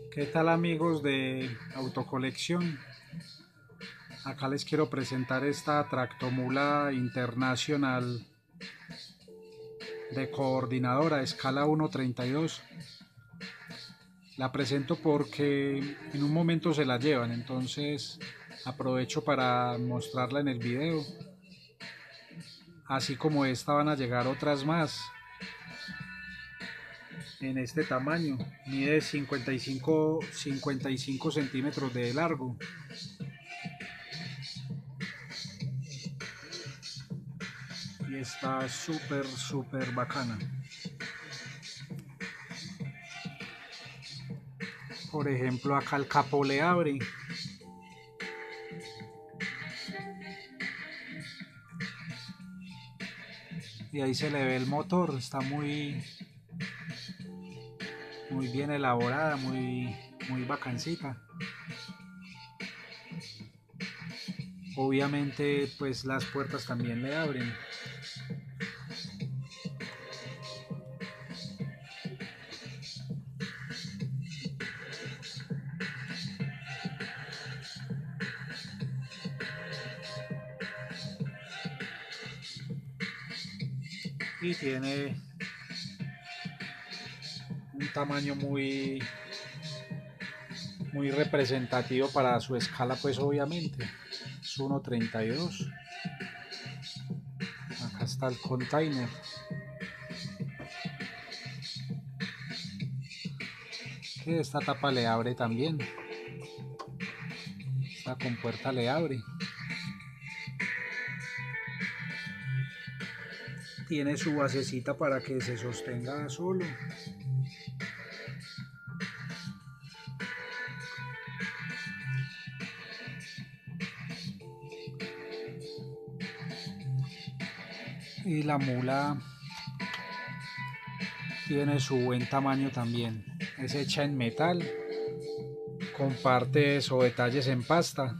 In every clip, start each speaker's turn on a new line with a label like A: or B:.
A: ¿Qué tal, amigos de Autocolección? Acá les quiero presentar esta tractomula internacional de coordinadora escala 1.32. La presento porque en un momento se la llevan, entonces aprovecho para mostrarla en el video. Así como esta van a llegar otras más en este tamaño. Mide 55 centímetros de largo. Y está súper bacana. Por ejemplo, acá el capó le abre. Y ahí se le ve el motor. Está muy bien elaborada, muy bacancita. Obviamente, pues las puertas también le abren. Y tiene un tamaño muy representativo para su escala, pues obviamente. Es 1.32. Acá está el container. Que esta tapa le abre también. Esta compuerta le abre. Tiene su basecita para que se sostenga solo. Y la mula tiene su buen tamaño también. Es hecha en metal, con partes o detalles en pasta.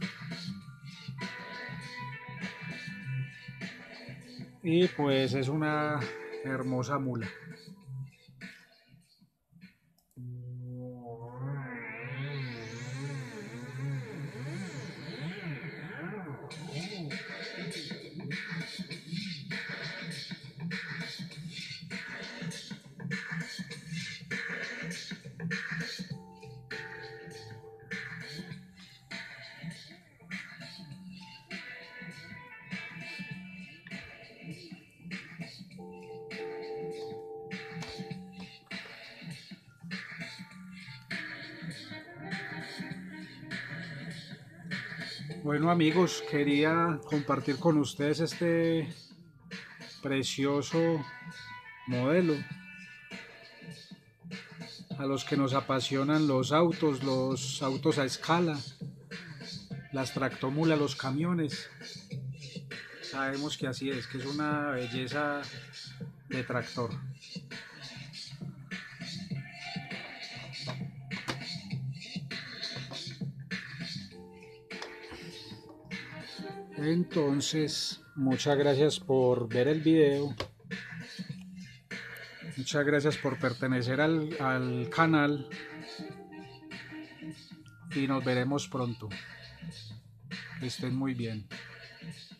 A: Y pues es una hermosa mula. Bueno, amigos, quería compartir con ustedes este precioso modelo. A los que nos apasionan los autos a escala, las tractomulas, los camiones, sabemos que así es, que es una belleza de tractor. Entonces, muchas gracias por ver el video. Muchas gracias por pertenecer al canal y nos veremos pronto. Que estén muy bien.